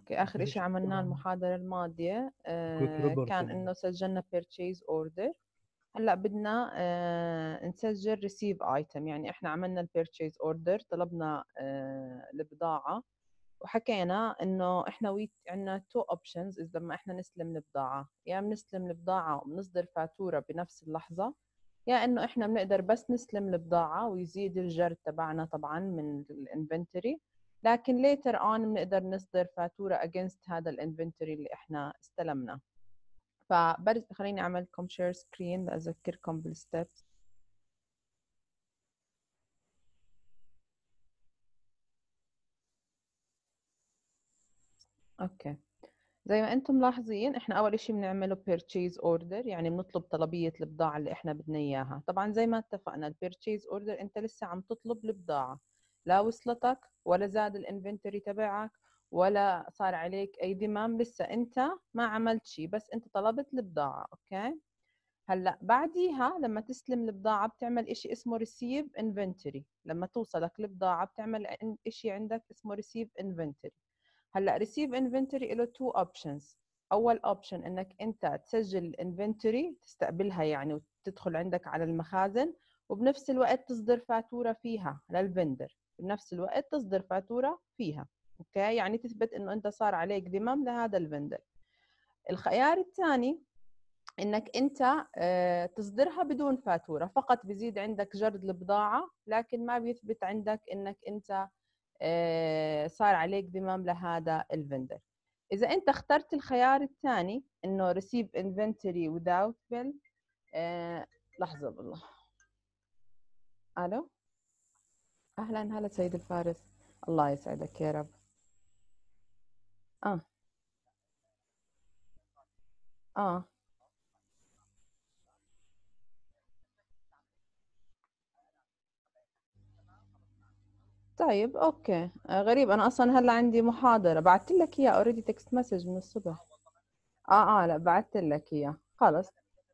اوكي، اخر اشي عملناه المحاضرة الماضية كان انه سجلنا purchase order. هلا بدنا نسجل receive item. يعني احنا عملنا purchase order، طلبنا البضاعة وحكينا انه احنا عندنا two options اذا لما احنا نستلم البضاعة، يا بنستلم البضاعة وبنصدر فاتورة بنفس اللحظة، يا انه احنا بنقدر بس نستلم البضاعة ويزيد الجرد تبعنا طبعا من الانفنتوري، لكن later on بنقدر نصدر فاتورة against هذا الانفنتوري اللي احنا استلمناه. خليني اعمل لكم share screen لاذكركم بالستبس. اوكي، زي ما انتم ملاحظين احنا اول اشي بنعمله purchase order، يعني بنطلب طلبية البضاعة اللي احنا بدنا اياها. طبعا زي ما اتفقنا ال purchase order انت لسه عم تطلب البضاعة، لا وصلتك ولا زاد الانفنتوري تبعك ولا صار عليك اي ذمم، لسه انت ما عملت شيء، بس انت طلبت البضاعة. اوكي، هلا بعديها لما تستلم البضاعة بتعمل اشي اسمه receive inventory. لما توصلك البضاعة بتعمل اشي عندك اسمه receive inventory. هلا receive inventory له two options. اول option انك انت تسجل الانفنتوري تستقبلها يعني وتدخل عندك على المخازن، وبنفس الوقت تصدر فاتورة فيها للفندر، بنفس الوقت تصدر فاتورة فيها. اوكي، يعني تثبت انه انت صار عليك ذمم لهذا الفندر. الخيار الثاني انك انت تصدرها بدون فاتورة، فقط بيزيد عندك جرد البضاعة لكن ما بيثبت عندك انك انت صار عليك ذمم لهذا الفندر. إذا أنت اخترت الخيار الثاني إنه receive inventory without bill، لحظة بالله. ألو، أهلا، هلا سيد الفارس، الله يسعدك يا رب. آه آه طيب أوكي. غريب، أنا أصلا هلا عندي محاضرة، بعثت لك إياه اوريدي تكست مسج من الصبح. لا بعثت لك إياه خلص.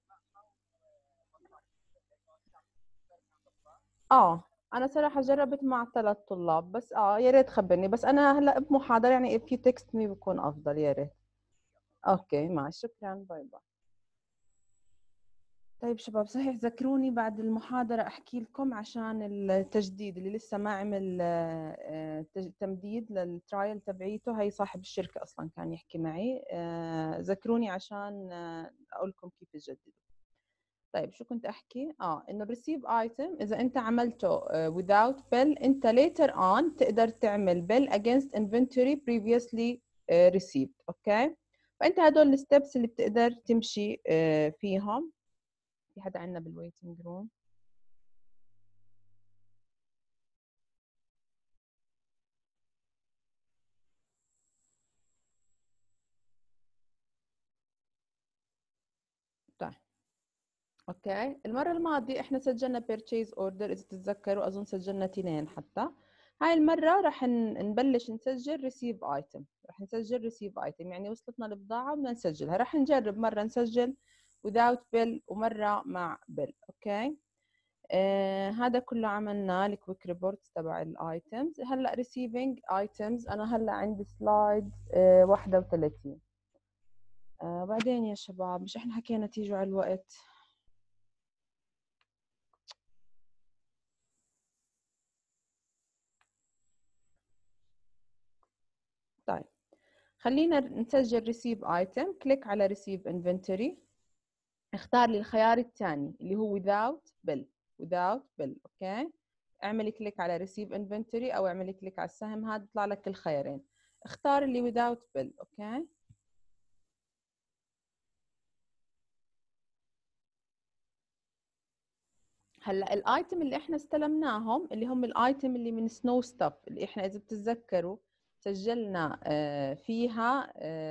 اه انا صراحة جربت مع 3 طلاب بس. يا ريت خبرني، بس انا هلا بمحاضرة، يعني if you text me بكون افضل، يا ريت. اوكي مع شكرا، باي باي. طيب شباب، صحيح ذكروني بعد المحاضرة احكي لكم عشان التجديد اللي لسه ما عمل تمديد للترايل تبعيته. هي صاحب الشركة اصلا كان يحكي معي. ذكروني عشان اقول لكم كيف تجددوا. طيب شو كنت احكي؟ انه الريسيف ايتم اذا انت عملته without bill، انت later on تقدر تعمل bill against inventory previously received. اوكي، فانت هدول الستبس اللي بتقدر تمشي فيهم. في حدا عندنا بالويتنج روم؟ طيب اوكي، المرة الماضية احنا سجلنا purchase order اذا تتذكروا، اظن سجلنا 2 حتى. هاي المرة رح نبلش نسجل receive item. رح نسجل receive item يعني وصلتنا البضاعة وبدنا نسجلها. رح نجرب مرة نسجل without bill ومرة مع bill. اوكي، هذا كله عملناه الكويك ريبورتس تبع الايتمز. هلا receiving items انا هلا عندي سلايد 31. بعدين يا شباب، مش احنا حكينا تيجوا على الوقت؟ طيب خلينا نسجل receive item. كليك على receive inventory، اختار لي الخيار الثاني اللي هو without bill. without bill اوكي، اعملي كليك على receive inventory او اعملي كليك على السهم هذا، يطلع لك الخيارين. اختار اللي without bill. اوكي، هلا الايتم اللي احنا استلمناهم اللي هم الايتم اللي من سنو ستاف، اللي احنا اذا بتتذكروا سجلنا فيها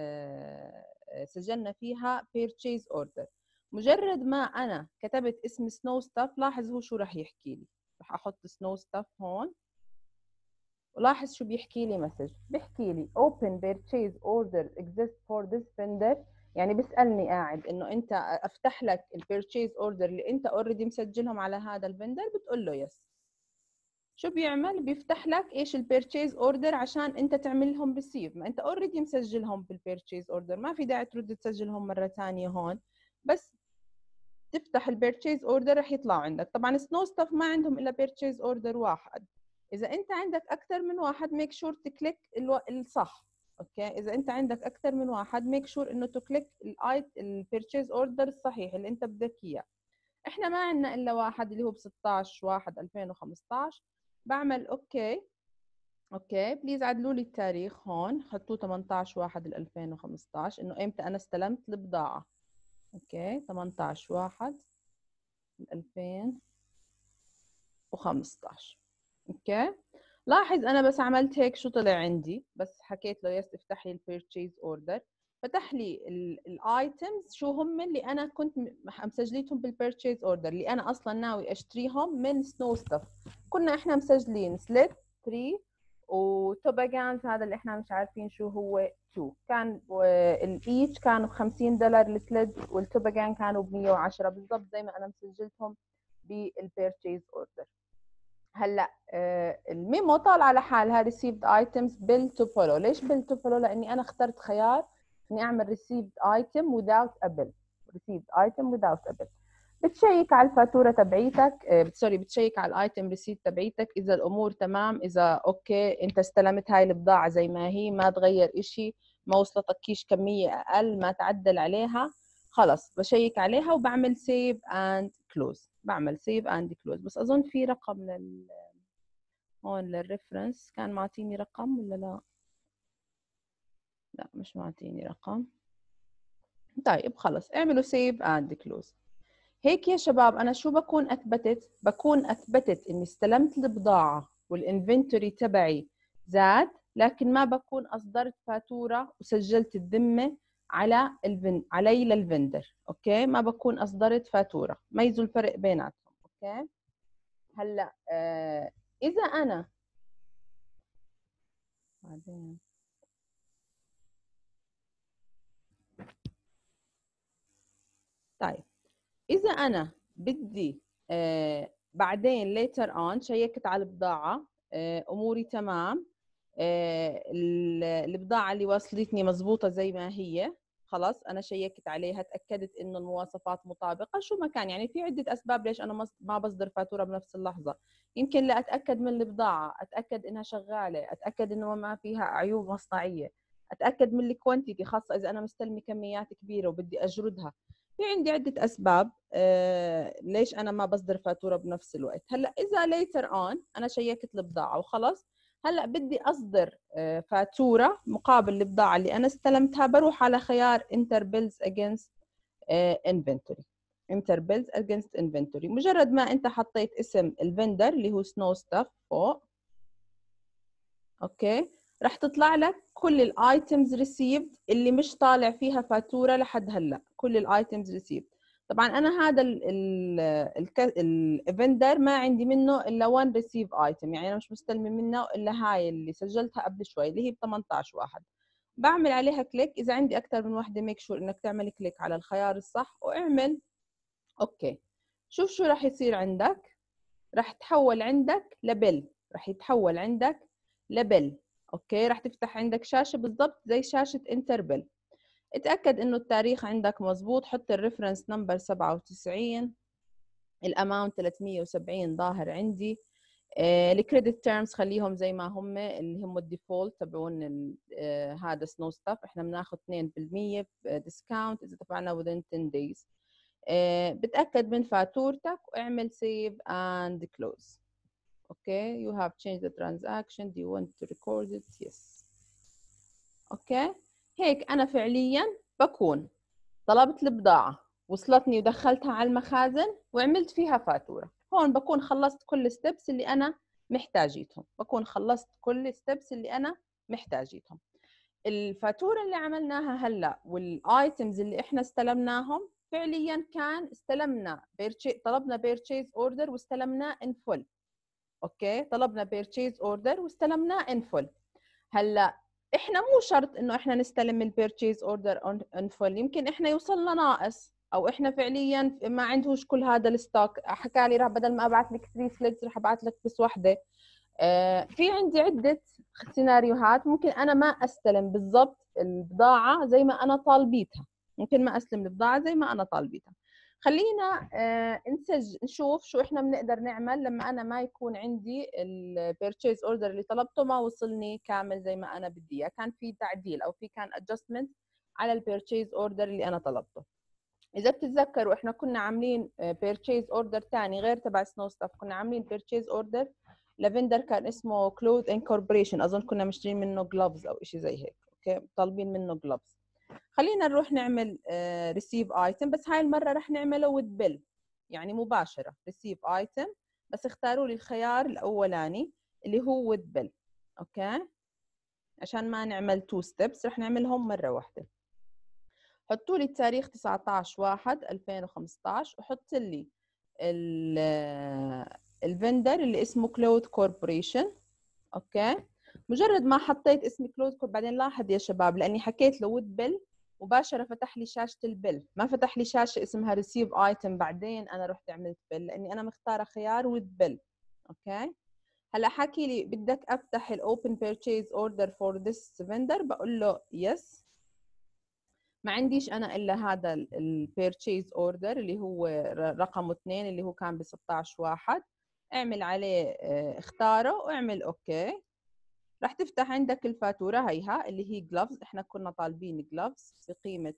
سجلنا فيها purchase order. مجرد ما انا كتبت اسم سنو ستاف، لاحظ هو شو راح يحكي لي. راح احط سنو ستاف هون، ولاحظ شو بيحكي لي مسج. بيحكي لي open purchase order exist for this vendor. يعني بيسألني قاعد انه انت افتح لك البيرتشيز اوردر اللي انت اوريدي مسجلهم على هذا الفندر، بتقول له يس. شو بيعمل؟ بيفتح لك ايش البيرتشيز اوردر عشان انت تعمل لهم ريسيف. ما انت اوريدي مسجلهم بالبيرتشيز اوردر، ما في داعي ترد تسجلهم مره ثانيه هون. بس تفتح البيرتشيز اوردر رح يطلعوا عندك. طبعا سنو ستاف ما عندهم الا بيرتشيز اوردر واحد. اذا انت عندك اكثر من واحد ميك شور تكليك الصح. اوكي، اذا انت عندك اكثر من واحد ميك شور انه تكليك البيرتشيز اوردر الصحيح اللي انت بدك اياه. احنا ما عندنا الا واحد اللي هو ب 16/1/2015. بعمل اوكي. اوكي بليز عدلوا لي التاريخ هون، حطوه 18/1/2015 انه امتى انا استلمت البضاعه. اوكي 18/1/2015. اوكي لاحظ انا بس عملت هيك شو طلع عندي؟ بس حكيت له يس افتح لي البيرتشيز اوردر، فتح لي الايتمز شو هم اللي انا كنت مسجليتهم بالبيرتشيز اوردر، اللي انا اصلا ناوي اشتريهم من سنو ستاف. كنا احنا مسجلين سليت 3 وتوباجانز، هذا اللي احنا مش عارفين شو هو 2. كان الايتش كانوا $50 السليد، والتوباجان كانوا ب110 بالضبط زي ما انا مسجلتهم بالبيرتشيز اوردر. هلا الميمو طالعه لحالها received items بالتوبولو. ليش بالتوبولو؟ لاني انا اخترت خيار اني اعمل received item without a bill. received item without a bill. بتشيك على الفاتوره تبعيتك، سوري بتشيك على الايتم ريسيت تبعيتك اذا الامور تمام، اذا اوكي انت استلمت هاي البضاعه زي ما هي، ما تغير اشي، ما وصلتكيش كميه اقل، ما تعدل عليها، خلص بشيك عليها وبعمل سيف اند كلوز. بعمل سيف اند كلوز. بس اظن في رقم هون للريفرنس، كان معطيني رقم ولا لا؟ لا مش معطيني رقم. طيب خلص اعملوا سيف اند كلوز. هيك يا شباب انا شو بكون اثبتت؟ بكون اثبتت اني استلمت البضاعه والانفنتوري تبعي زاد، لكن ما بكون اصدرت فاتوره وسجلت الذمه علي للفندر. اوكي ما بكون اصدرت فاتوره. ميزوا الفرق بيناتهم. اوكي هلا اذا انا بعدين طيب اذا انا بدي بعدين later on شيكت على البضاعه، اموري تمام، البضاعه اللي وصلتني مزبوطه زي ما هي، خلاص انا شيكت عليها تاكدت انه المواصفات مطابقه، شو ما كان. يعني في عده اسباب ليش انا ما بصدر فاتوره بنفس اللحظه. يمكن لاتاكد من البضاعه، اتاكد انها شغاله، اتاكد انه ما فيها عيوب مصنعيه، اتاكد من الكوانتيتي خاصه اذا انا مستلمه كميات كبيره وبدي اجردها. في عندي عده اسباب ليش انا ما بصدر فاتوره بنفس الوقت. هلا اذا later on انا شيكت البضاعه وخلص، هلا بدي اصدر فاتوره مقابل البضاعه اللي انا استلمتها، بروح على خيار enter bills against inventory. enter bills against inventory. مجرد ما انت حطيت اسم الفندر اللي هو سنو ستاف فوق، اوكي رح تطلع لك كل الايتمز ريسيفد اللي مش طالع فيها فاتوره لحد هلا، كل الايتمز ريسيفد. طبعا انا هذا الفندر ما عندي منه الا 1 ريسيف ايتم، يعني انا مش مستلمه منه الا هاي اللي سجلتها قبل شوي اللي هي ب 18/1. بعمل عليها كليك. اذا عندي اكثر من وحده ميك شور انك تعمل كليك على الخيار الصح واعمل اوكي. شوف شو راح يصير عندك. راح تحول عندك لبل، راح يتحول عندك لبل. اوكي راح تفتح عندك شاشه بالضبط زي شاشه انتربل. اتاكد انه التاريخ عندك مزبوط. حط الريفرنس نمبر 97، الاماونت 370 ظاهر عندي. الكريدت تيرمز خليهم زي ما هم اللي هم الديفولت تبعون هذا سنو ستاف. احنا بناخذ 2% ديسكاونت اذا دفعنا within 10 days. بتاكد من فاتورتك واعمل save and close. Okay, you have changed the transaction. Do you want to record it? Yes. Okay. هيك أنا فعلياً بكون طلبت البضاعة، وصلتني ودخلتها على المخازن وعملت فيها فاتورة. هون بكون خلصت كل ستيبس اللي أنا محتاجيتهم. بكون خلصت كل ستيبس اللي أنا محتاجيتهم. الفاتورة اللي عملناها هلأ والآيتمز اللي إحنا استلمناهم فعلياً كان استلمنا طلبنا purchase order واستلمناه in full. اوكي طلبنا بيرتشيز اوردر واستلمناه ان فول. هلا احنا مو شرط انه احنا نستلم البيرتشيز اوردر ان فول، يمكن احنا يوصلنا ناقص او احنا فعليا ما عندهوش كل هذا الستوك، حكى لي راح بدل ما ابعث لك 3 سليدز راح ابعث لك بس واحده. في عندي عده سيناريوهات، ممكن انا ما استلم بالضبط البضاعه زي ما انا طالبيتها، ممكن ما اسلم البضاعه زي ما انا طالبيتها. خلينا نشوف شو احنا بنقدر نعمل لما انا ما يكون عندي البيرتشيز اوردر اللي طلبته ما وصلني كامل زي ما انا بدي اياه، كان في تعديل او في كان ادجستمنت على البيرتشيز اوردر اللي انا طلبته. اذا بتتذكروا احنا كنا عاملين بيرتشيز اوردر ثاني غير تبع سنو ستاف، كنا عاملين بيرتشيز اوردر لفندر كان اسمه كلوث انكوربوريشن، اظن كنا مشترين منه جلوفز او شيء زي هيك، اوكي طالبين منه جلوفز. خلينا نروح نعمل ريسيف ايتم، بس هاي المره رح نعمله وذ بيل، يعني مباشره ريسيف ايتم، بس اختاروا لي الخيار الاولاني اللي هو وذ بيل، اوكي عشان ما نعمل تو ستيبس رح نعملهم مره واحده. حطوا لي التاريخ 19/1/2015 وحط لي الفندر اللي اسمه كلوث كوربوريشن، اوكي. مجرد ما حطيت اسم كلوث بعدين لاحظ يا شباب لاني حكيت له وذ بيل مباشره فتح لي شاشه البيل، ما فتح لي شاشه اسمها ريسيف ايتم بعدين انا رحت عملت بيل، لاني انا مختاره خيار وذ بيل، اوكي. هلا حكي لي بدك افتح الاوبن بيرتشيز اوردر فور ذس فندر، بقول له يس. ما عنديش انا الا هذا البيرتشيز اوردر اللي هو رقم 2 اللي هو كان ب 16/1، اعمل عليه اختاره واعمل اوكي. راح تفتح عندك الفاتوره هيها اللي هي جلوفز، احنا كنا طالبين جلوفز بقيمه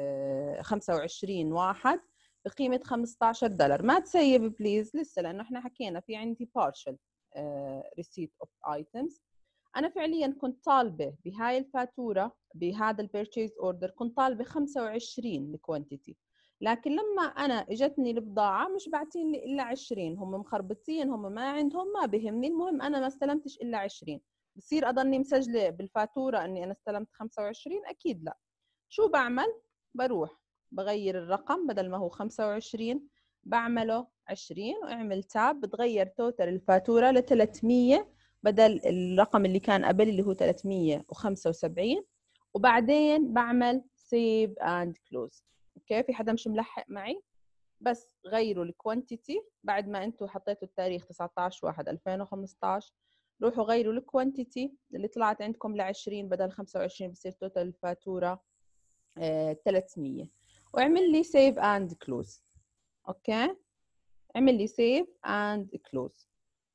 25/1 بقيمه $15. ما تسيب بليز لسه لانه احنا حكينا في عندي partial receipt of items. انا فعليا كنت طالبه بهاي الفاتوره بهذا البيرتشيز اوردر كنت طالبه 25 الكوانتيتي، لكن لما انا اجتني البضاعه مش باعتين لي الا 20، هم مخربطين، هم ما عندهم، ما بهمني، المهم انا ما استلمتش الا 20. بصير اضلني مسجله بالفاتوره اني انا استلمت 25؟ اكيد لا. شو بعمل؟ بروح بغير الرقم، بدل ما هو 25 بعمله 20 واعمل تاب، بتغير توتال الفاتوره ل 300 بدل الرقم اللي كان قبل اللي هو 375، وبعدين بعمل سيف اند كلوز. اوكي في حدا مش ملحق معي؟ بس غيروا الكوانتيتي بعد ما انتم حطيتوا التاريخ 19/1/2015، روحوا غيروا الكوانتيتي اللي طلعت عندكم ل 20 بدل 25، بصير توتال الفاتوره 300، واعمل لي سيف اند كلوز. اوكي اعمل لي سيف اند كلوز.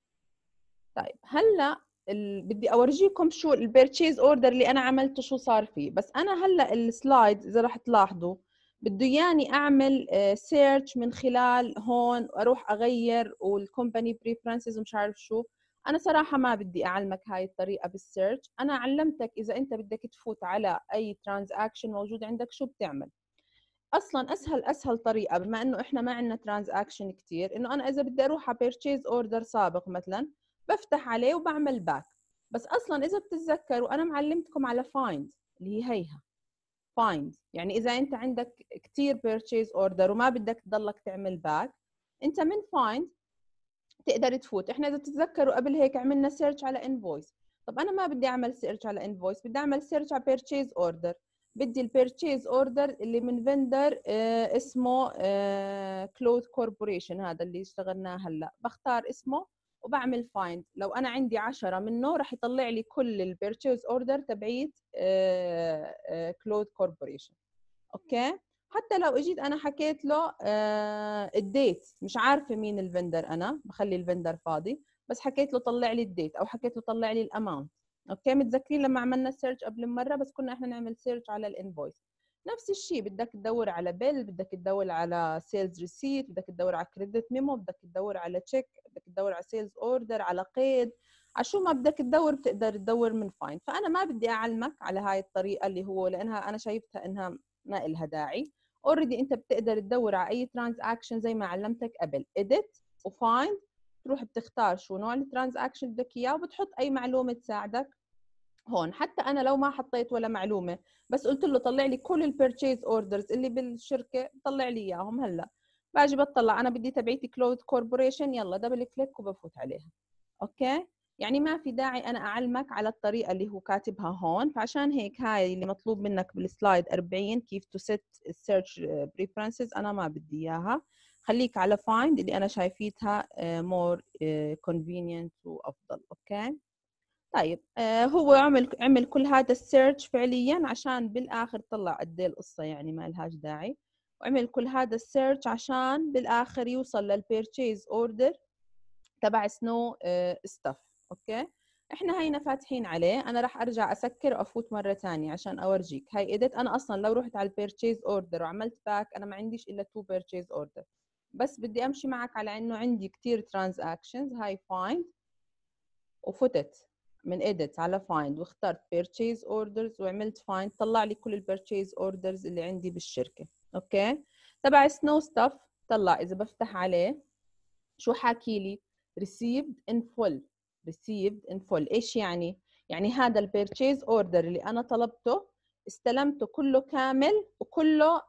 طيب هلا بدي اورجيكم شو البيرتشيز اوردر اللي انا عملته شو صار فيه، بس انا هلا السلايد اذا رح تلاحظوا بده ياني اعمل سيرش من خلال هون واروح اغير والكومباني بريفرنسز ومش عارف شو. انا صراحه ما بدي اعلمك هاي الطريقه بالسيرش، انا علمتك اذا انت بدك تفوت على اي ترانزاكشن موجود عندك شو بتعمل. اصلا اسهل طريقه بما انه احنا ما عندنا ترانزاكشن كثير، انه انا اذا بدي اروح على بيرتشيز اوردر سابق مثلا بفتح عليه وبعمل باك. بس اصلا اذا بتتذكروا انا معلمتكم على فايند اللي هي هيها فايند، يعني اذا انت عندك كثير بيرتشيز اوردر وما بدك تضلك تعمل باك، انت من فايند تقدر تفوت. احنا اذا بتتذكروا قبل هيك عملنا سيرش على انفويس، طب انا ما بدي اعمل سيرش على انفويس، بدي اعمل سيرش على بيرتشيز اوردر، بدي البيرتشيز اوردر اللي من فندر اسمه كلوث كوربوريشن، هذا اللي اشتغلناه هلا، بختار اسمه وبعمل فايند. لو انا عندي 10 منه راح يطلع لي كل البيرتشيز اوردر تبعيت كلوث كوربوريشن، اوكي. حتى لو اجيت انا حكيت له الديت، مش عارفه مين الفندر، انا بخلي الفندر فاضي، بس حكيت له طلع لي الديت او حكيت له طلع لي الاماونت، اوكي. متذكرين لما عملنا سيرش قبل مره بس كنا احنا نعمل سيرش على الانفويس. نفس الشيء بدك تدور على بيل، بدك تدور على سيلز ريسيت، بدك تدور على كريدت ميمو، بدك تدور على تشيك، بدك تدور على سيلز اوردر، على قيد، على شو ما بدك تدور بتقدر تدور من فايند. فانا ما بدي اعلمك على هاي الطريقه اللي هو لانها انا شايفتها انها ما إلها داعي. اوريدي انت بتقدر تدور على اي ترانزاكشن زي ما علمتك قبل، edit وفايند، تروح بتختار شو نوع الترانزاكشن بدك اياه وبتحط اي معلومه تساعدك هون. حتى انا لو ما حطيت ولا معلومه بس قلت له طلع لي كل البيرتشيز اوردرز اللي بالشركه طلع لي اياهم، هلا باجي بطلع انا بدي تبعيتي كلوث كوربوريشن، يلا دبل كليك وبفوت عليها، اوكي. يعني ما في داعي انا اعلمك على الطريقه اللي هو كاتبها هون. فعشان هيك هاي اللي مطلوب منك بالسلايد 40 كيف تو سيت السيرش بريفرنسز انا ما بدي اياها. خليك على فايند اللي انا شايفيتها مور كونفينينت وافضل. اوكي طيب هو عمل كل هذا السيرش فعليا عشان بالاخر طلع قد ايه القصه، يعني ما لهاش داعي. وعمل كل هذا السيرش عشان بالاخر يوصل للبيرتشيز اوردر تبع سنو ستاف. اوكي احنا هينا فاتحين عليه. انا راح ارجع اسكر وافوت مره ثانيه عشان اورجيك هاي ايديت. انا اصلا لو رحت على البيرتشيز اوردر وعملت باك انا ما عنديش الا 2 بيرتشيز اوردر، بس بدي امشي معك على انه عندي كثير ترانزاكشنز. هاي فايند وفتت من edit على find واخترت purchase orders وعملت find، طلع لي كل البيرتشيز اوردرز اللي عندي بالشركه. اوكي تبع سنو ستاف طلع اذا بفتح عليه شو حاكي لي؟ received in full. received in full ايش يعني؟ يعني هذا البيرتشيز اوردر اللي انا طلبته استلمته كله كامل وكله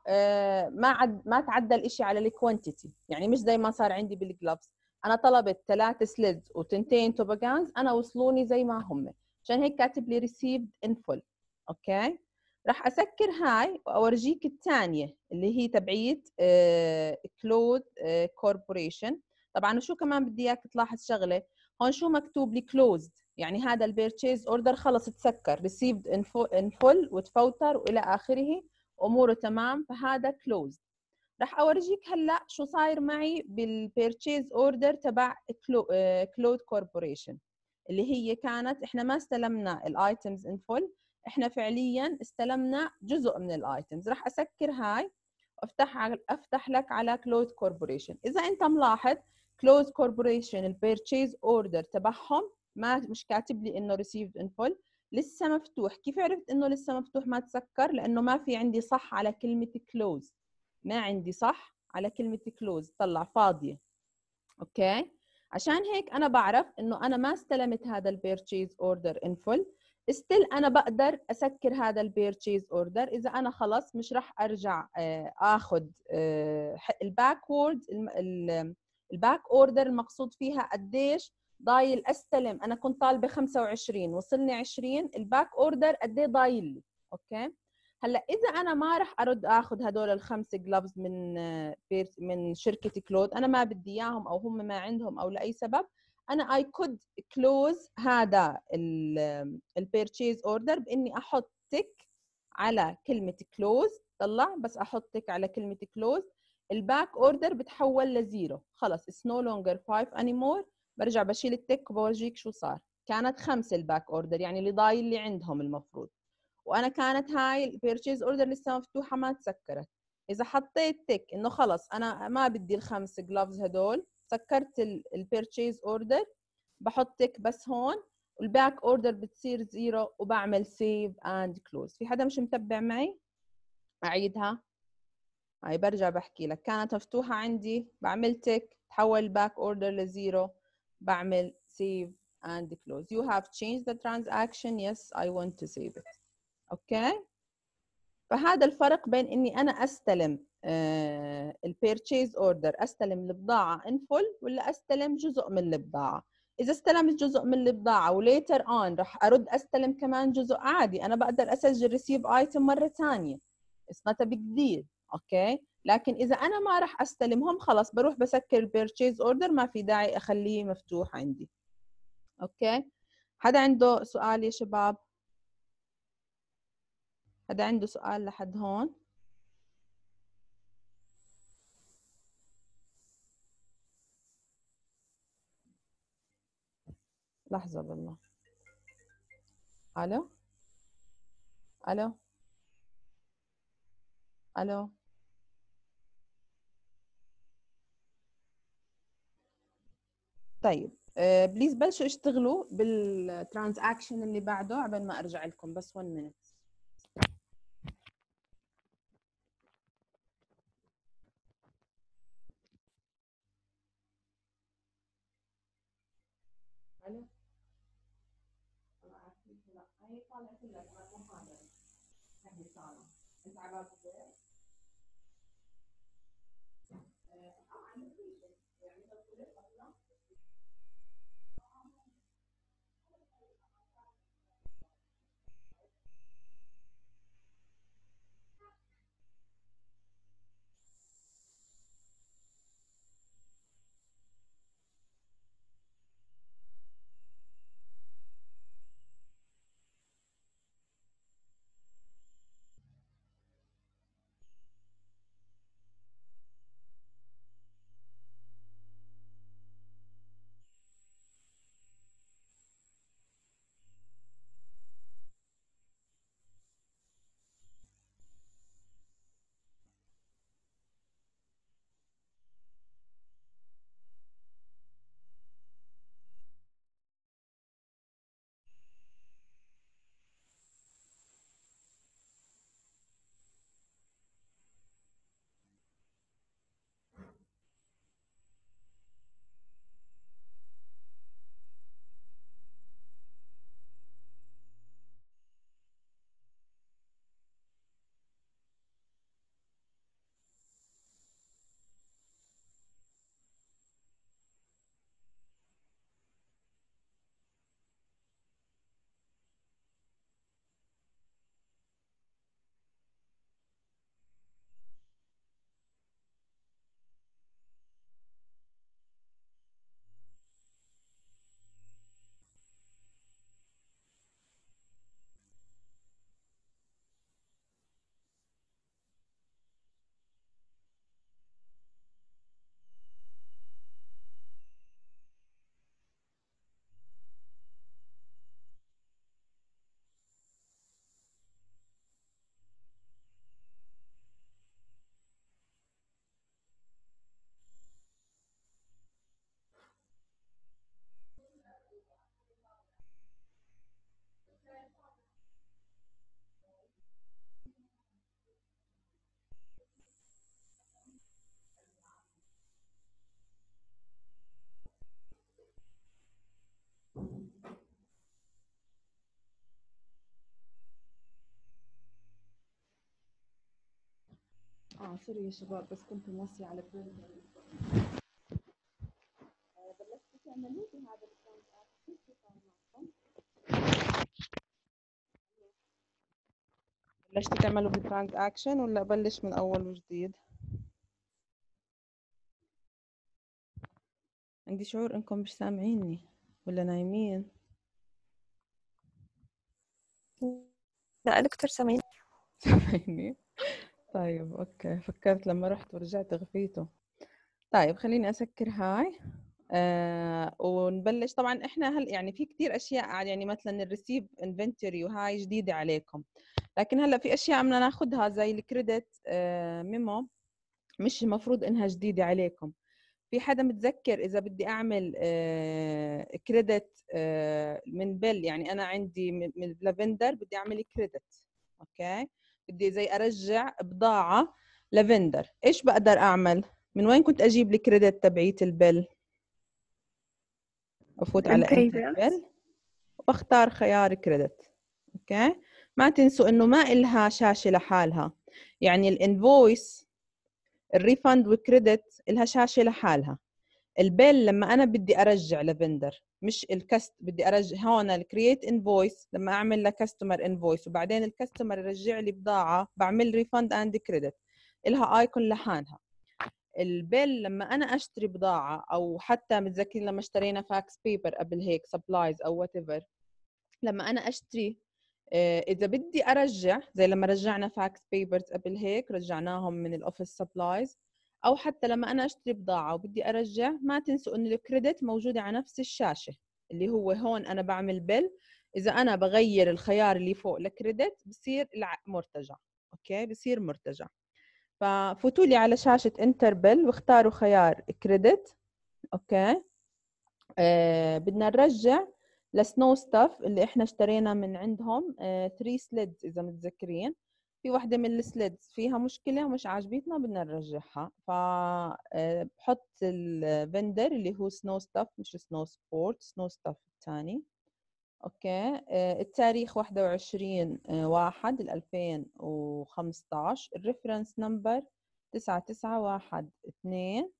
ما تعدل إشي على الكوانتيتي. يعني مش زي ما صار عندي بالجلوفز، انا طلبت 3 سليدز وتنتين توباجانز انا وصلوني زي ما هم، عشان هيك كاتب لي received in full. اوكي راح اسكر هاي واورجيك الثانيه اللي هي تبعيت كلود كوربوريشن. طبعا شو كمان بدي اياك تلاحظ شغله هون، شو مكتوب لي كلوزد، يعني هذا البيرتشيز اوردر خلص تسكر، ريسيفد ان فول وتفوتر والى اخره، اموره تمام، فهذا كلوزد. راح اورجيك هلا شو صاير معي بالبيرتشيز اوردر تبع كلود كوربوريشن اللي هي كانت احنا ما استلمنا الايتمز ان فول، احنا فعليا استلمنا جزء من الايتمز. راح اسكر هاي افتح لك على كلود كوربوريشن. اذا انت ملاحظ كلود كوربوريشن البيرتشيز اوردر تبعهم مش كاتب لي انه ريسيفد ان فول، لسه مفتوح. كيف عرفت انه لسه مفتوح ما تسكر؟ لانه ما في عندي صح على كلمه كلوز، ما عندي صح على كلمه كلوز، طلع فاضيه. اوكي عشان هيك انا بعرف انه انا ما استلمت هذا البيرتشيز اوردر ان فول. استيل انا بقدر اسكر هذا البيرتشيز اوردر اذا انا خلص مش راح ارجع اخذ الباكورد. الباك اوردر المقصود فيها قديش ضايل استلم. انا كنت طالبه 25 وصلني 20، الباك اوردر قد ايه ضايل لي. اوكي هلا اذا انا ما راح ارد اخذ هدول الخمسه جلوفز من شركه كلود، انا ما بدي اياهم او هم ما عندهم او لاي سبب، انا اي كود كلوز هذا البيرتشيز اوردر باني احط تك على كلمه كلوز. طلع بس احط تك على كلمه كلوز، الباك اوردر بتحول لزيرو، خلص اتس نو لونجر 5 انيمور. برجع بشيل التك وبورجيك شو صار. كانت 5 الباك اوردر يعني اللي ضايل اللي عندهم المفروض، وانا كانت هاي البيرتشيز اوردر لسه مفتوحه ما تسكرت. اذا حطيت تك انه خلص انا ما بدي الخمس جلوفز هدول، سكرت البيرتشيز اوردر، بحط تك بس هون والباك اوردر بتصير زيرو وبعمل سيف اند كلوز. في حدا مش متبع معي؟ اعيدها. هاي برجع بحكي لك كانت مفتوحه عندي، بعمل تك تحول الباك اوردر لزيرو، بعمل save and close. You have changed the transaction. Yes, I want to save it. اوكي فهذا الفرق بين اني انا استلم البيرتشيز اوردر، استلم البضاعه ان فول ولا استلم جزء من البضاعه. اذا استلمت جزء من البضاعه وليتر اون راح ارد استلم كمان جزء، عادي انا بقدر اسجل ريسيف ايتم مره ثانيه، اتس نوت ا بيج ديل. اوكي لكن اذا انا ما راح استلمهم خلص بروح بسكر البيرتشيز اوردر، ما في داعي اخليه مفتوح عندي. اوكي حدا عنده سؤال يا شباب؟ حدا عنده سؤال لحد هون؟ لحظة بالله. الو الو الو طيب بليز بلشوا اشتغلوا بالترانزاكشن اللي بعده قبل ما ارجع لكم، بس 1 minute. الو هي طالعت لك المحاضرة، هي طالعة، انت على باب البيت؟ سوري يا شباب، بس كنت موصية على برنتر. بلشتوا تعملوا بهذا الترانزاكشن؟ بلشتوا تعملوا بالترانزاكشن ولا أبلش من أول وجديد؟ عندي شعور إنكم مش سامعيني ولا نايمين. لا دكتور سامعين. سامعيني؟ طيب أوكي، فكرت لما رحت ورجعت غفيته. طيب خليني أسكر هاي. ونبلش. طبعا احنا هل يعني في كتير اشياء، يعني مثلا الريسيف انفنتوري وهاي جديده عليكم، لكن هلا في اشياء بدنا ناخذها زي الكريدت ميمو، مش المفروض انها جديده عليكم. في حدا متذكر اذا بدي اعمل كريدت من بيل؟ يعني انا عندي من لافندر بدي اعمل كريدت، اوكي، بدي زي ارجع بضاعه لافندر، ايش بقدر اعمل؟ من وين كنت اجيب الكريدت تبعيت البيل؟ بفوت على انتر بيل وبختار خيار كريدت، اوكي. ما تنسوا انه ما إلها شاشة لحالها، يعني الانفويس الريفند وكريدت إلها شاشة لحالها. البيل لما انا بدي ارجع لفندر، مش الكست بدي ارجع هون الكرييت انفويس، لما اعمل لكاستمر انفويس وبعدين الكاستمر يرجع لي بضاعة بعمل ريفند اند كريدت، إلها ايكون لحالها. البيل لما انا اشتري بضاعه، او حتى متذكرين لما اشترينا فاكس بيبر قبل هيك سبلايز او وات ايفر، لما انا اشتري اذا بدي ارجع زي لما رجعنا فاكس بيبرز قبل هيك رجعناهم من الاوفيس سبلايز، او حتى لما انا اشتري بضاعه وبدي ارجع، ما تنسوا انه الكريدت موجوده على نفس الشاشه اللي هو هون انا بعمل بيل. اذا انا بغير الخيار اللي فوق لكريدت بصير مرتجع، اوكي، بصير مرتجع. ففوتوا لي على شاشة انتربل واختاروا خيار كريدت، اوكي. بدنا نرجع لسنو ستاف اللي احنا اشترينا من عندهم 3 سليدز اذا متذكرين. في واحدة من السليدز فيها مشكلة ومش عاجبتنا بدنا نرجعها، فبحط الفندر اللي هو سنو ستاف مش سنو سبورت، سنو ستاف الثاني، اوكي. التاريخ 21/1/2015، الريفرنس نمبر 9912،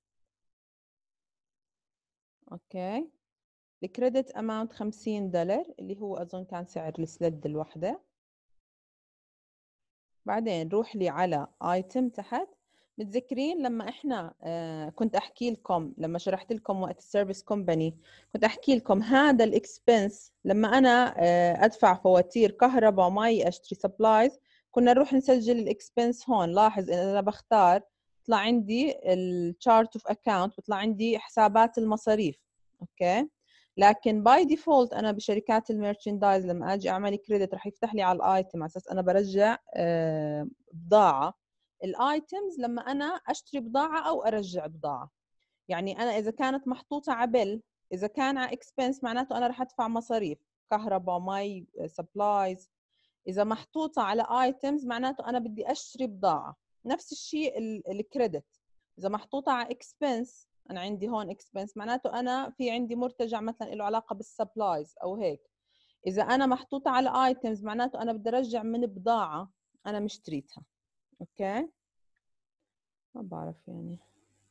اوكي. الكريدت اماونت $50 اللي هو اظن كان سعر السلد الوحده. بعدين نروح لي على ايتم تحت. متذكرين لما احنا كنت احكي لكم لما شرحت لكم وقت السيرفيس كومباني، كنت احكي لكم هذا الاكسبنس لما انا ادفع فواتير كهرباء ومي اشتري سبلايز، كنا نروح نسجل الاكسبنس هون. لاحظ ان انا بختار بطلع عندي الشارت اوف اكاونت، بطلع عندي حسابات المصاريف، اوكي. لكن باي ديفولت انا بشركات الميرشندايز لما اجي اعمل كريدت رح يفتح لي على الايتم على اساس انا برجع بضاعه. الايتمز لما انا اشتري بضاعه او ارجع بضاعه، يعني انا اذا كانت محطوطه على بيل، اذا كان على اكسبنس معناته انا رح ادفع مصاريف كهرباء مي سبلايز. اذا محطوطه على ايتمز معناته انا بدي اشتري بضاعه. نفس الشيء الكريدت اذا محطوطه على اكسبنس، انا عندي هون اكسبنس معناته انا في عندي مرتجع مثلا له علاقه بالسبلايز او هيك. اذا انا محطوطه على ايتمز معناته انا بدي ارجع من بضاعه انا مشتريتها، اوكي. ما بعرف يعني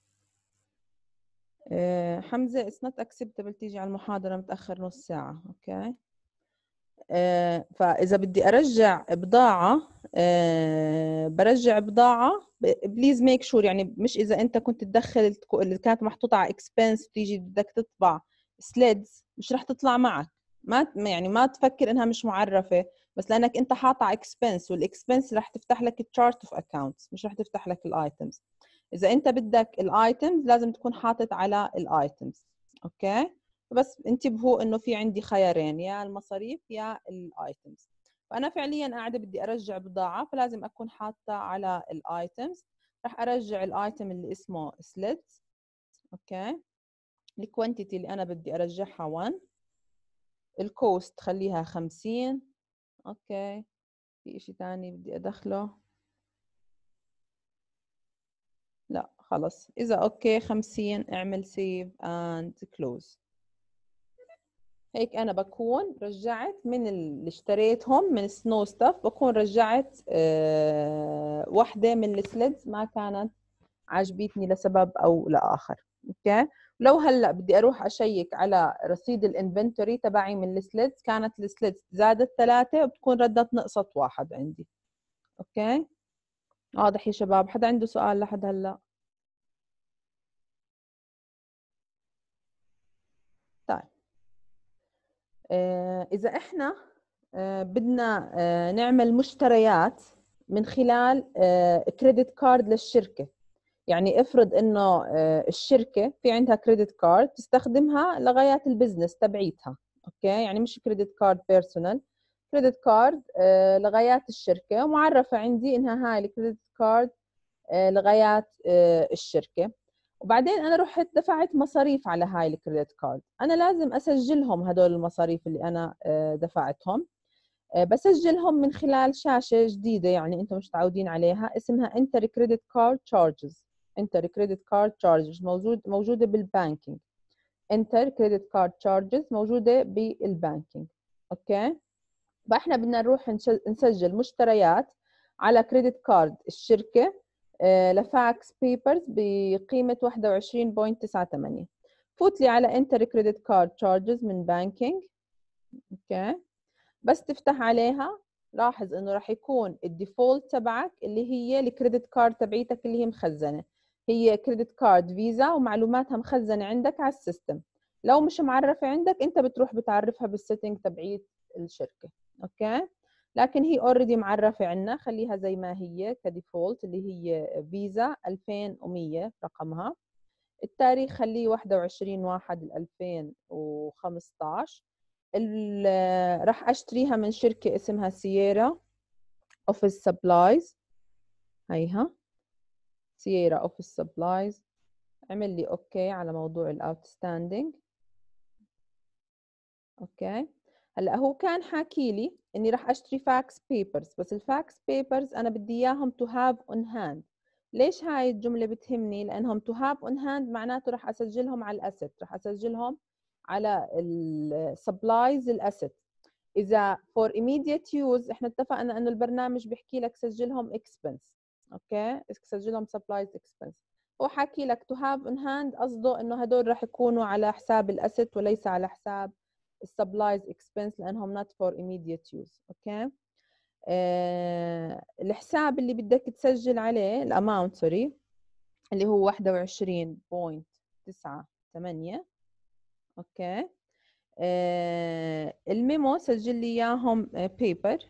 حمزه it's not acceptable تيجي على المحاضره متاخر نص ساعه، اوكي. فاذا بدي ارجع بضاعه برجع بضاعه، بليز ميك شور، يعني مش اذا انت كنت تدخل اللي كانت محطوطه على اكسبنس تيجي بدك تطبع سليدز مش رح تطلع معك. ما يعني ما تفكر انها مش معرفه، بس لانك انت حاطه على اكسبنس، والاكسبنس رح تفتح لك التشارت اوف اكاونتس مش رح تفتح لك الايتمز. اذا انت بدك الايتمز لازم تكون حاطط على الايتمز، اوكي. بس انتبهوا انه في عندي خيارين، يا المصاريف يا الايتمز. فانا فعليا قاعده بدي ارجع بضاعه فلازم اكون حاطه على الايتمز. راح ارجع الايتم اللي اسمه سليدز، اوكي. الكوانتيتي اللي انا بدي ارجعها 1، الكوست خليها 50، اوكي. في اشي تاني بدي ادخله؟ لا خلص، اذا اوكي 50 اعمل سيف اند كلوز. هيك أنا بكون رجعت من اللي اشتريتهم من سنو ستاف، بكون رجعت واحدة من السليدز ما كانت عجبتني لسبب أو لآخر. أوكي. لو هلأ بدي أروح أشيك على رصيد الانفنتوري تبعي من السليدز، كانت السليدز زادت 3 وبتكون ردت نقصت 1 عندي. أوكي. واضح يا شباب؟ حدا عنده سؤال لحد هلأ؟ طيب إذا إحنا بدنا نعمل مشتريات من خلال كريدت كارد للشركة، يعني افرض إنه الشركة في عندها كريدت كارد تستخدمها لغايات البزنس تبعيتها. أوكي، يعني مش كريدت كارد بيرسونال، كريدت كارد لغايات الشركة، ومعرفة عندي إنها هاي الكريدت كارد لغايات الشركة. وبعدين انا رحت دفعت مصاريف على هاي الكريدت كارد، انا لازم اسجلهم هدول المصاريف اللي انا دفعتهم. بسجلهم من خلال شاشة جديدة يعني انتم مش متعودين عليها، اسمها انتر كريدت كارد تشارجز. انتر كريدت كارد تشارجز موجودة بالبانكينج. انتر كريدت كارد تشارجز موجودة بالبانكينج. اوكي. فاحنا بدنا نروح نسجل مشتريات على كريدت كارد الشركة لفاكس بيبرز بقيمة 21.98. فوت لي على انتر كريدت كارد تشارجز من بانكينج. اوكي. بس تفتح عليها، لاحظ انه راح يكون الديفولت تبعك اللي هي الكريدت كارد تبعيتك اللي هي مخزنة، هي كريدت كارد فيزا ومعلوماتها مخزنة عندك على السيستم. لو مش معرفة عندك انت بتروح بتعرفها بالسيتنج تبعيت الشركة. اوكي. لكن هي اوريدي معرفة عنا، خليها زي ما هي كديفولت اللي هي فيزا 2100 رقمها. التاريخ خليه 21/1/2015. راح اشتريها من شركة اسمها سييرا اوفيس سبلايز. هيها سييرا اوفيس سبلايز. عمل لي اوكي على موضوع الاوتستاندينج. اوكي. هلا هو كان حاكي لي اني راح اشتري فاكس بيبرز، بس الفاكس بيبرز انا بدي اياهم تو هاف اون هاند. ليش هاي الجملة بتهمني؟ لانهم تو هاف اون هاند معناته راح اسجلهم على الاسيت، راح اسجلهم على السبلايز الاسيت. اذا فور immediate use احنا اتفقنا انه البرنامج بيحكي لك سجلهم expense. اوكي، سجلهم supplies expense. هو حكي لك to have on hand، قصده انه هدول راح يكونوا على حساب الاسيت وليس على حساب السبلايز expense لانهم not for immediate use. اوكي. الحساب اللي بدك تسجل عليه الاماونت سوري اللي هو 21.98. اوكي. الميمو سجل لي اياهم بيبر.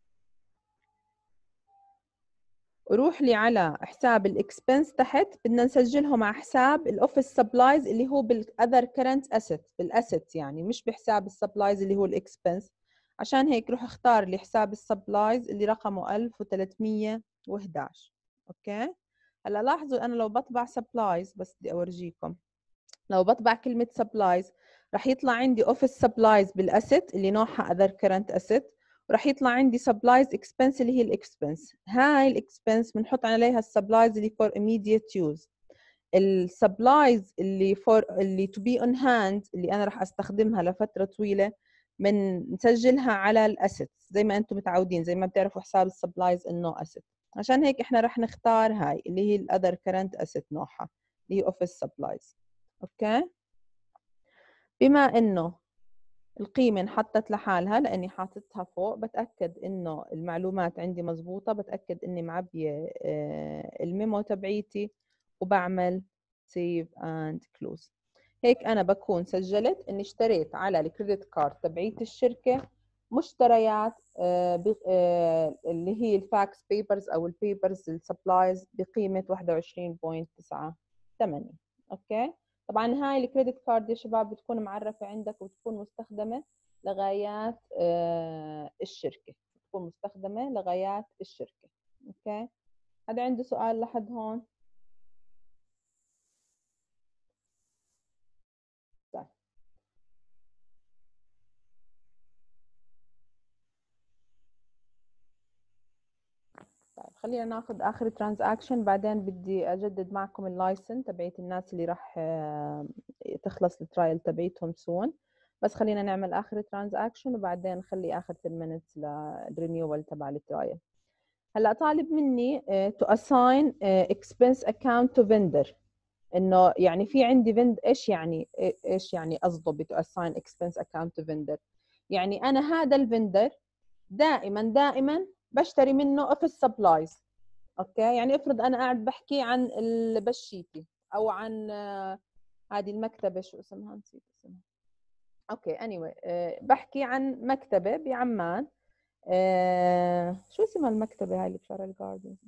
وروح لي على حساب الاكسبنس تحت، بدنا نسجلهم على حساب الاوفيس سبلايز اللي هو بالاذر كرنت اسيت، بالاسيت يعني مش بحساب السبلايز اللي هو الاكسبنس. عشان هيك روح اختار لي حساب السبلايز اللي رقمه 1311. اوكي. هلا لاحظوا انا لو بطبع سبلايز، بس بدي اورجيكم، لو بطبع كلمة سبلايز رح يطلع عندي اوفيس سبلايز بالاسيت اللي نوعها اذر كرنت اسيت، ورح يطلع عندي سبلايز اكسبنس اللي هي الاكسبنس. هاي الاكسبنس بنحط عليها السبلايز اللي فور immediate يوز. السبلايز اللي تو بي اون هاند اللي انا رح استخدمها لفترة طويلة نسجلها على الاسيت زي ما انتم متعودين، زي ما بتعرفوا حساب السبلايز انه اسيت. عشان هيك احنا رح نختار هاي اللي هي الاذر كرنت اسيت نوعها اللي هي اوفيس سبلايز. اوكي. بما انه القيمة انحطت لحالها لاني حاطتها فوق، بتأكد انه المعلومات عندي مزبوطة، بتأكد اني معبية الميمو تبعيتي، وبعمل save and close. هيك انا بكون سجلت اني اشتريت على الكريدت كارد تبعيت الشركة مشتريات اللي هي الفاكس بيبرز او البيبرز السبلايز بقيمة 21.98. اوكي. طبعا هاي الكريدت كارد يا شباب بتكون معرفة عندك وتكون مستخدمة لغايات الشركة، بتكون مستخدمة لغايات الشركة. اوكي. هذا عنده سؤال لحد هون؟ طيب. طيب خلينا ناخذ اخر ترانزاكشن، بعدين بدي اجدد معكم اللايسن تبعيت الناس اللي راح تخلص الترايل تبعيتهم سون. بس خلينا نعمل اخر ترانزاكشن وبعدين نخلي اخر 10 minutes للرينيوال تبع الترايل. هلا طالب مني to assign expense account to vendor، انه يعني في عندي فند. ايش يعني قصده ب to assign expense account to vendor؟ يعني انا هذا الفندر دائما بشتري منه اوفيس سبلايز. اوكي، يعني افرض انا قاعد بحكي عن البشيتي او عن هذه المكتبه، شو اسمها نسيت اسمها. اوكي anyway، بحكي عن مكتبه بعمان. شو اسمها المكتبه هاي اللي بشارع الجاردن؟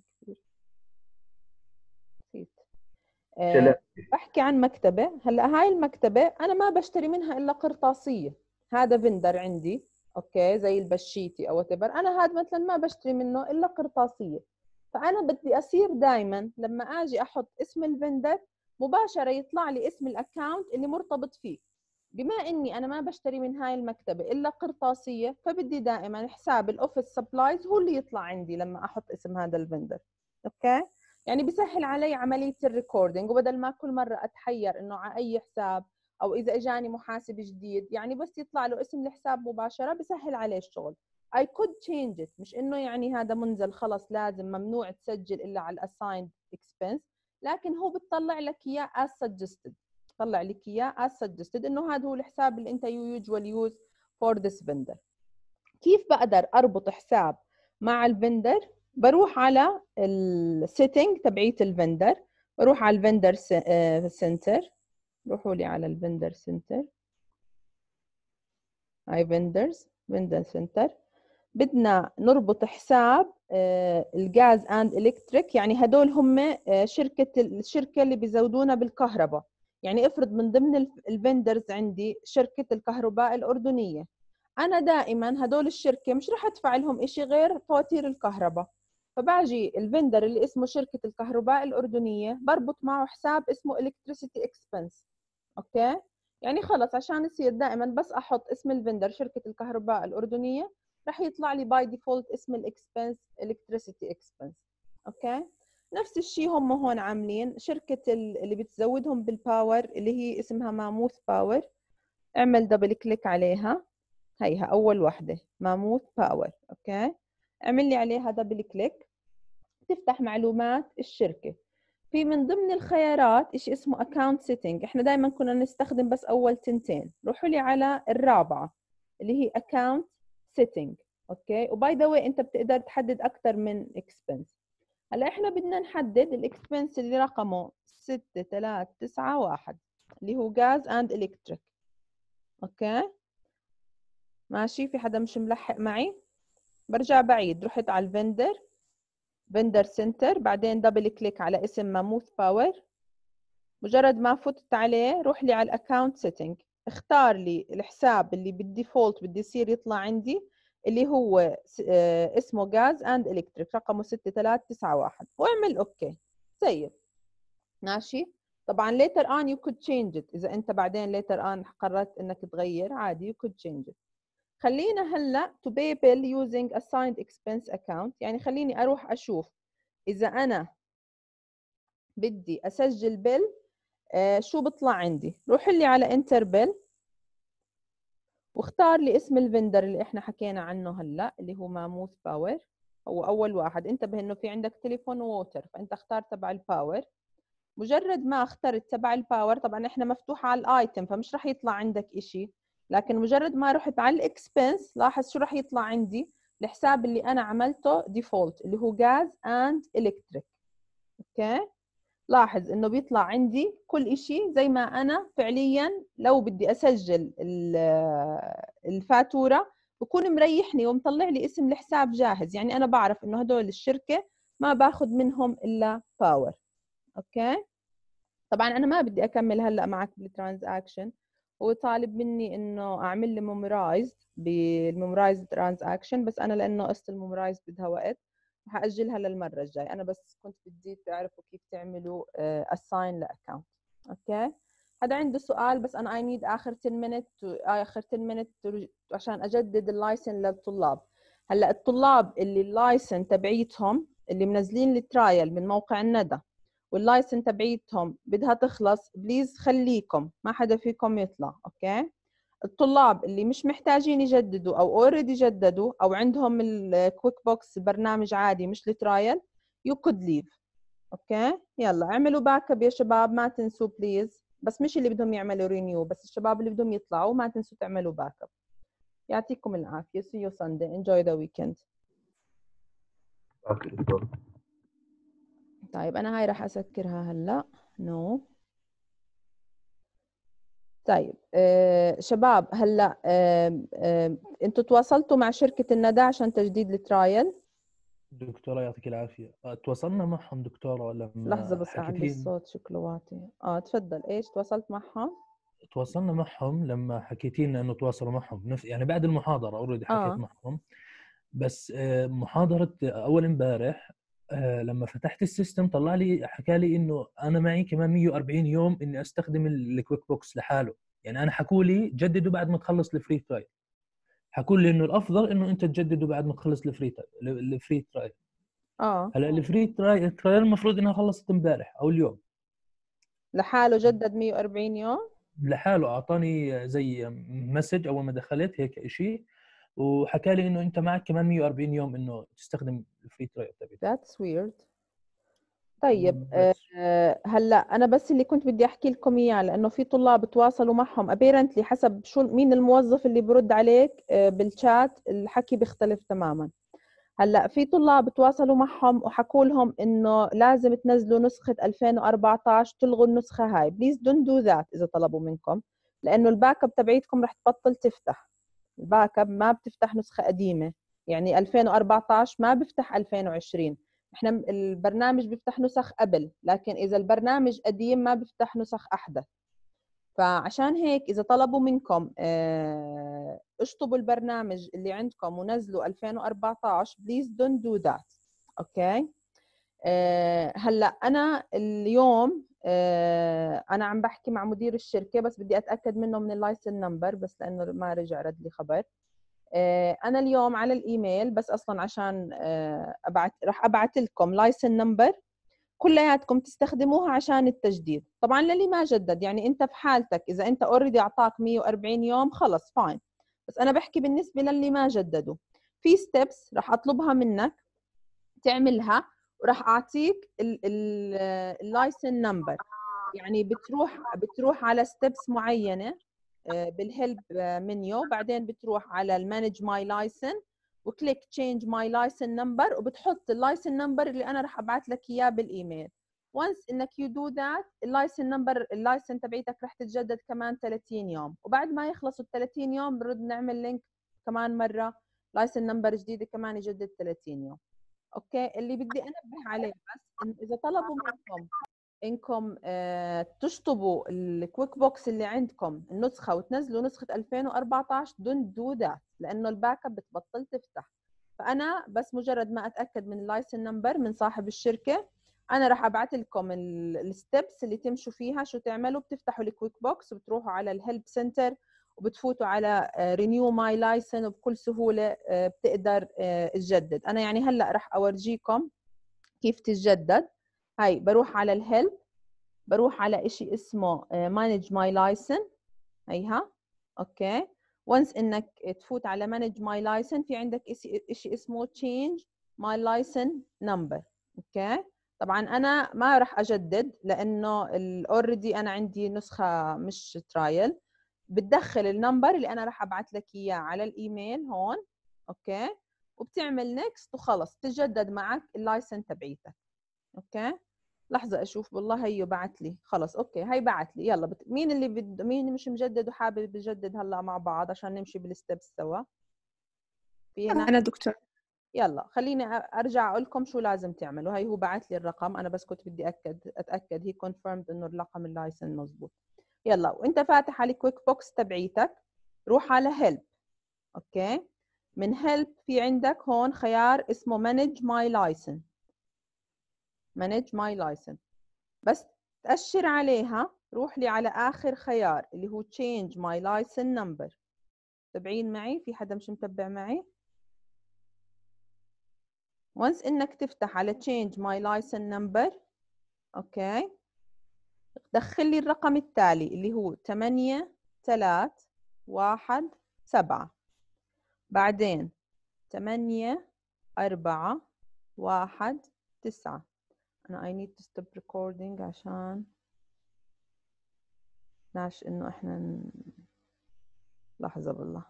نسيت. بحكي عن مكتبه. هلا هاي المكتبه انا ما بشتري منها الا قرطاسيه. هذا فندر عندي، اوكي، زي البشيتي او whatever، انا هذا مثلا ما بشتري منه الا قرطاسيه. فانا بدي اصير دائما لما اجي احط اسم الفندر مباشره يطلع لي اسم الاكونت اللي مرتبط فيه. بما اني انا ما بشتري من هاي المكتبه الا قرطاسيه، فبدي دائما حساب الاوفيس سبلايز هو اللي يطلع عندي لما احط اسم هذا الفندر. اوكي، يعني بيسهل علي عمليه الريكوردينج، وبدل ما كل مره اتحير انه على اي حساب، او اذا اجاني محاسب جديد يعني بس يطلع له اسم الحساب مباشره، بسهل عليه الشغل. I could change it، مش انه يعني هذا منزل خلص لازم ممنوع تسجل الا على الاسايند اكسبنس، لكن هو بتطلع لك اياه as suggested. طلع لك اياه as suggested انه هذا هو الحساب اللي انت you usually use for this vendor. كيف بقدر اربط حساب مع الفندر؟ بروح على السيتنج تبعيت الفندر، بروح على الفندر سنتر. روحوا لي على الفندر سنتر، هاي فندر سنتر. بدنا نربط حساب الغاز اند الكتريك، يعني هدول هم الشركه اللي بيزودونا بالكهرباء. يعني افرض من ضمن الفندرز عندي شركه الكهرباء الاردنيه، انا دائما هدول الشركه مش رح ادفع لهم شيء غير فواتير الكهرباء. فباجي الفندر اللي اسمه شركه الكهرباء الاردنيه بربط معه حساب اسمه electricity expense. اوكي، يعني خلص عشان يصير دائما بس احط اسم الفندر شركه الكهرباء الاردنيه رح يطلع لي باي ديفولت اسم الاكسبنس electricity expense. اوكي، نفس الشيء هم هون عاملين شركه اللي بتزودهم بالباور اللي هي اسمها ماموث باور. اعمل دبل كليك عليها، هيها اول وحده ماموث باور. اوكي، اعمل لي عليها دبل كليك، تفتح معلومات الشركه. في من ضمن الخيارات شيء اسمه account setting، احنا دائما كنا نستخدم بس اول تنتين. روحوا لي على الرابعه اللي هي account setting. اوكي، وباي ذا واي انت بتقدر تحدد اكثر من expense. هلا احنا بدنا نحدد الاكسبنس اللي رقمه 6391 اللي هو غاز اند الكتريك. اوكي ماشي، في حدا مش ملحق معي؟ برجع بعيد، رحت على فندر سنتر، بعدين دبل كليك على اسم ماموث باور. مجرد ما فتت عليه روح لي على الاكونت سيتنج، اختار لي الحساب اللي بالديفولت بدي يصير يطلع عندي اللي هو اسمه غاز اند الكتريك رقمه 6391 واعمل اوكي سيف. ماشي، طبعا later on you could change it، اذا انت بعدين later on قررت انك تغير عادي you could change it. خلينا هلا to pay bill using assigned expense account، يعني خليني اروح اشوف اذا انا بدي اسجل بيل شو بطلع عندي. روح لي على انتر بيل واختار لي اسم الفندر اللي احنا حكينا عنه هلا اللي هو ماموث باور. هو اول واحد، انتبه انه في عندك تليفون ووتر، فانت اختار تبع الباور. مجرد ما اخترت تبع الباور، طبعا احنا مفتوحه على الايتم فمش رح يطلع عندك إشي، لكن مجرد ما رحت على الاكسبنس لاحظ شو رح يطلع عندي. الحساب اللي انا عملته ديفولت اللي هو غاز اند الكتريك. اوكي، لاحظ انه بيطلع عندي كل إشي زي ما انا فعليا لو بدي اسجل الفاتوره بكون مريحني ومطلع لي اسم الحساب جاهز. يعني انا بعرف انه هدول الشركه ما باخذ منهم الا باور. اوكي، طبعا انا ما بدي اكمل هلا معك بالترانزاكشن، هو طالب مني انه اعمل لي ميمورايز بالميمورايز ترانزاكشن، بس انا لانه قصه الميمورايز بدها وقت هاجلها للمره الجاي. انا بس كنت بدي تعرفوا كيف تعملوا assign لاكونت. اوكي، هذا عنده سؤال بس انا I need اخر 10 minutes عشان اجدد اللايسن للطلاب. هلا الطلاب اللي اللايسن تبعيتهم اللي منزلين الترايل من موقع الندى واللايسن تبعيتهم بدها تخلص، بليز خليكم ما حدا فيكم يطلع. اوكي، الطلاب اللي مش محتاجين يجددوا او اوريدي جددوا او عندهم الكويك بوكس برنامج عادي مش الترايل you could leave. اوكي يلا اعملوا باك اب يا شباب، ما تنسوا بليز، بس مش اللي بدهم يعملوا رينيو، بس الشباب اللي بدهم يطلعوا ما تنسوا تعملوا باك اب. يعطيكم العافية. see you Sunday, enjoy the weekend. اوكي دكتور. طيب أنا هاي راح أسكرها هلأ. نو طيب شباب هلأ أنتوا تواصلتوا مع شركة الندى عشان تجديد الترايل؟ دكتورة يعطيك العافية، تواصلنا معهم دكتورة لحظة لما بس أعلي حكيتين. الصوت شكله واطي. تفضل. إيش تواصلت معهم؟ تواصلنا معهم لما حكيتين انه تواصلوا معهم بنفس يعني بعد المحاضرة اوريدي حكيت معهم، بس محاضرة اول امبارح لما فتحت السيستم طلع لي حكى لي انه انا معي كمان 140 يوم اني استخدم الكويك بوكس لحاله. يعني انا حكوا لي جددوا بعد ما تخلص الفري ترايل، حكوا لي انه الافضل انه انت تجددوا بعد ما تخلص الفري ترايل. هلا الفري ترايل المفروض انها خلصت امبارح او اليوم. لحاله جدد 140 يوم لحاله، اعطاني زي مسج اول ما دخلت هيك شيء، وحكى لي انه انت معك كمان 140 يوم انه تستخدم الفري ترايل تبعك. That's weird. طيب بس هلا انا بس اللي كنت بدي احكي لكم اياه، لانه في طلاب تواصلوا معهم ابيرنتلي حسب شو مين الموظف اللي برد عليك بالشات الحكي بيختلف تماما. هلا في طلاب تواصلوا معهم وحكوا لهم انه لازم تنزلوا نسخه 2014، تلغوا النسخه هاي. بليز دونت دو ذات اذا طلبوا منكم، لانه الباك اب تبعيتكم رح تبطل تفتح. الباك اب ما بتفتح نسخه قديمه، يعني 2014 ما بفتح 2020. احنا البرنامج بيفتح نسخ قبل، لكن اذا البرنامج قديم ما بيفتح نسخ احدث. فعشان هيك اذا طلبوا منكم اشطبوا البرنامج اللي عندكم ونزلوا 2014 بليز دونت دو ذات. اوكي هلا انا اليوم انا عم بحكي مع مدير الشركه، بس بدي اتاكد منه من اللايسن نمبر، بس لانه ما رجع رد لي خبر. انا اليوم على الايميل بس اصلا عشان راح ابعث لكم لايسن نمبر كلياتكم تستخدموها عشان التجديد. طبعا للي ما جدد، يعني انت في حالتك اذا انت اوريدي اعطاك 140 يوم خلص فاين، بس انا بحكي بالنسبه للي ما جددوا في ستيبس راح اطلبها منك تعملها، وراح اعطيك اللايسن نمبر. يعني بتروح على ستيبس معينه بالهيلب منيو، بعدين بتروح على المانج ماي لايسن وكليك تشينج ماي لايسن نمبر، وبتحط اللايسن نمبر اللي انا راح ابعث لك اياه بالايميل. وانس انك يو دو ذات اللايسن نمبر اللايسن تبعيتك راح تتجدد كمان 30 يوم، وبعد ما يخلصوا ال 30 يوم بنرد نعمل لينك كمان مره لايسن نمبر جديده كمان يجدد 30 يوم. اوكي اللي بدي انبه عليه بس إن اذا طلبوا منكم انكم تشطبوا الكويك بوكس اللي عندكم النسخه وتنزلوا نسخه 2014 دون دو ذات، لانه الباك اب بتبطل تفتح. فانا بس مجرد ما اتاكد من اللايسن نمبر من صاحب الشركه انا راح ابعث لكم الستبس اللي تمشوا فيها شو تعملوا. بتفتحوا الكويك بوكس وبتروحوا على الهيلب سنتر وبتفوتوا على رينيو ماي لايسن، وبكل سهوله بتقدر تجدد. انا يعني هلا راح اورجيكم كيف تتجدد. هاي بروح على الهيلب، بروح على إشي اسمه مانج ماي لايسن. هيها اوكي. وانس انك تفوت على مانج ماي لايسن في عندك إشي اسمه تشينج ماي لايسن نمبر. اوكي طبعا انا ما راح اجدد لانه اوريدي انا عندي نسخه مش ترايل. بتدخل النمبر اللي انا راح ابعث لك اياه على الايميل هون. اوكي وبتعمل نيكست وخلص تجدد معك اللايسن تبعيتك. اوكي لحظة أشوف والله هيو بعت لي خلص. أوكي هي بعت لي. يلا مين اللي مين مش مجدد وحابب يجدد هلا مع بعض عشان نمشي بالستبس سوا؟ في هنا أنا دكتور. يلا خليني أرجع أقول لكم شو لازم تعملوا. هي هو بعت لي الرقم، أنا بس كنت بدي أتأكد هي كونفيرمد إنه الرقم اللايسن مزبوط. يلا وأنت فاتح على الكويك بوكس تبعيتك روح على هيلب. أوكي من هيلب في عندك هون خيار اسمه مانج ماي لايسن. مانج ماي لايسن بس تأشر عليها روح لي على آخر خيار اللي هو change my license number. متابعين معي؟ في حدا مش متبع معي؟ once إنك تفتح على change my license number أوكي دخل لي الرقم التالي اللي هو 83 1 7. بعدين 8 4 1 9. أنا I need to stop recording عشان ناش إنه إحنا لحظة بالله.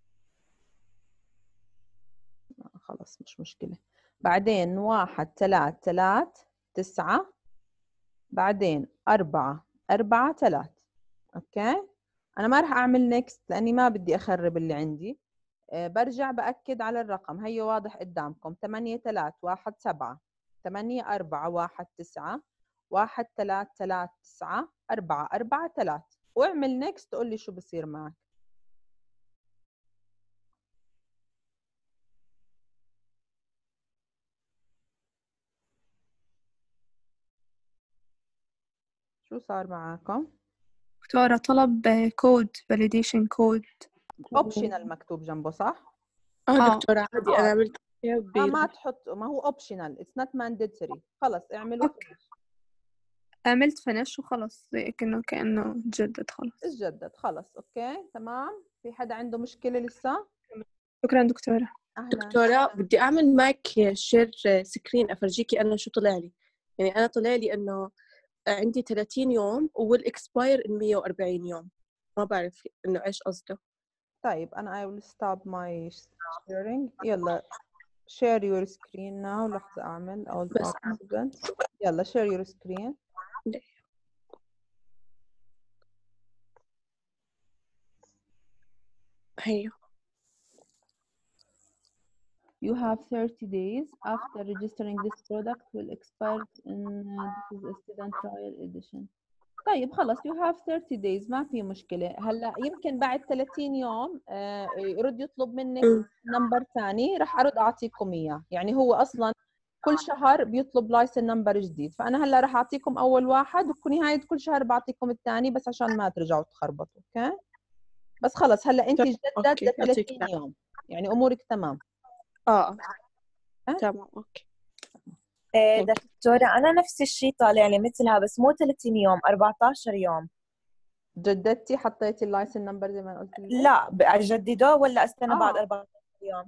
خلاص مش مشكلة. بعدين 1 3 3 9. بعدين 4 4 3. أوكي. أنا ما راح أعمل نيكست لأني ما بدي أخرب اللي عندي. برجع بأكد على الرقم. هي واضح قدامكم. 8 3 1 7 8 4 1 9 1 3 3 9 4 4 3. واعمل نيكست قول لي شو بصير معك. شو صار معاكم؟ دكتورة طلب كود validation كود. اوبشنال مكتوب جنبه صح؟ دكتورة عادي أنا عملت ما تحط، ما هو اوبشنال اتس نوت مانديتوري. خلص اعملوا finish. عملت فينش وخلص زي كأنه تجدد خلص. اتجدد خلص. اوكي تمام. في حدا عنده مشكلة لسه؟ شكرا دكتورة. أهلا. دكتورة بدي أعمل معك شير سكرين أفرجيكي أنا شو طلع لي. يعني أنا طلع لي إنه عندي 30 يوم والإكسباير 140 يوم. ما بعرف إنه إيش قصده. طيب أنا I will stop my sharing. يلا share your screen now. لحظة أعمل all بس participants. يلا share your screen. هيو. You have 30 days after registering this product will expire in this is a student trial edition. طيب خلص you have 30 days ما في مشكلة. هلا يمكن بعد 30 يوم يرد يطلب منك نمبر ثاني راح أرد أعطيكم إياه. يعني هو أصلا كل شهر بيطلب لايسن نمبر جديد. فأنا هلا راح أعطيكم أول واحد وبنهاية كل شهر بعطيكم الثاني بس عشان ما ترجعوا تخربطوا. أوكي بس خلص هلا أنت جدد ل 30 يوم يعني أمورك تمام. تمام اوكي. دكتورة أنا نفس الشيء طالع لي مثلها بس مو 30 يوم 14 يوم. جددتي حطيتي اللايسن نمبر زي ما قلت لك؟ لا أجدده ولا أستنى بعد 14 يوم؟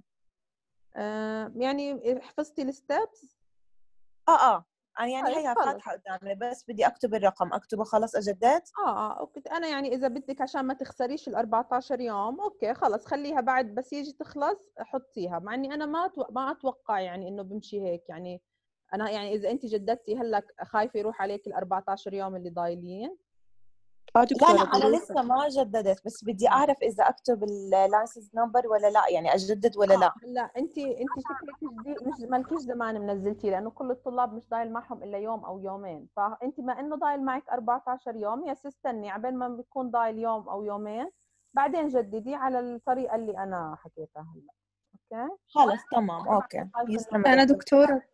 يعني حفظتي الستبس؟ يعني هي فاتحة قدامي بس بدي أكتب الرقم أكتبه خلص أجدد؟ أوكي. أنا يعني إذا بدك عشان ما تخسريش ال 14 يوم أوكي خلص خليها بعد بس يجي تخلص حطيها. مع إني أنا ما أتوقع يعني إنه بمشي هيك. يعني أنا يعني إذا أنت جددتي هلا خايفة يروح عليك ال 14 يوم اللي ضايلين. لا أنا لسه ما جددت بس بدي أعرف إذا أكتب اللايسنس نمبر ولا لا يعني أجدد ولا لا. لا أنت شكلك جديد مش مالكيش زمان منزلتي لأنه كل الطلاب مش ضايل معهم إلا يوم أو يومين. فأنت ما إنه ضايل معك 14 يوم يا استني عبين ما بيكون ضايل يوم أو يومين بعدين جددي على الطريقة اللي أنا حكيتها هلا. أوكي خلص تمام أوكي. أنا دكتورة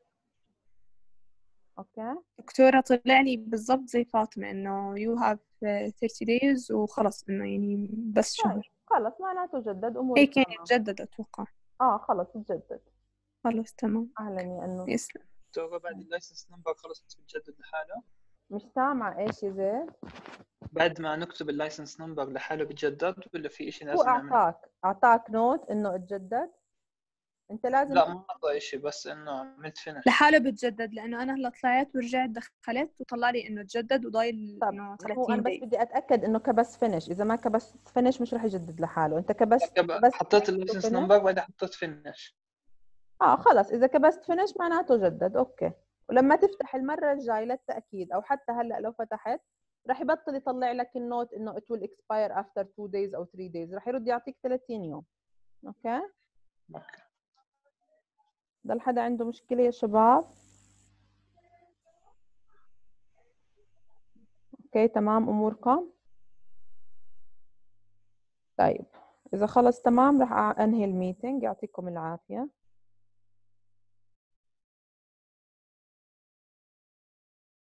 اوكي دكتورة طلع لي بالضبط زي فاطمة انه you have 30 days وخلص انه يعني بس شهر. خلص معناته جدد امورك هيك يعني تجدد اتوقع. خلص تجدد. خلص تمام. اهلا يا انو. يسلم. دكتورة بعد اللايسنس نمبر خلص بتجدد لحاله؟ مش سامعة ايش يا زيد؟ بعد ما نكتب اللايسنس نمبر لحاله بتجدد ولا في شيء هو لازم نعمله؟ اعطاك نوت انه اتجدد؟ انت لازم لا ما اعطى شيء بس انه عملت فينش لحاله بتجدد لانه انا هلا طلعت ورجعت دخلت وطلع لي انه تجدد وضايل انه 30 انا بس بدي اتاكد انه كبس فينش. اذا ما كبس فينش مش رح يجدد لحاله. انت كبست حطيت اللايسنس نمبر بعدين حطيت فينش. خلص اذا كبست فينش معناته جدد. اوكي. ولما تفتح المره الجاي للتاكيد او حتى هلا لو فتحت رح يبطل يطلع لك النوت انه it will expire after 2 days او 3 days. رح يرد يعطيك 30 يوم. اوكي ضل حدا عنده مشكله يا شباب؟ اوكي تمام اموركم؟ طيب اذا خلص تمام رح انهي الميتنج. يعطيكم العافيه.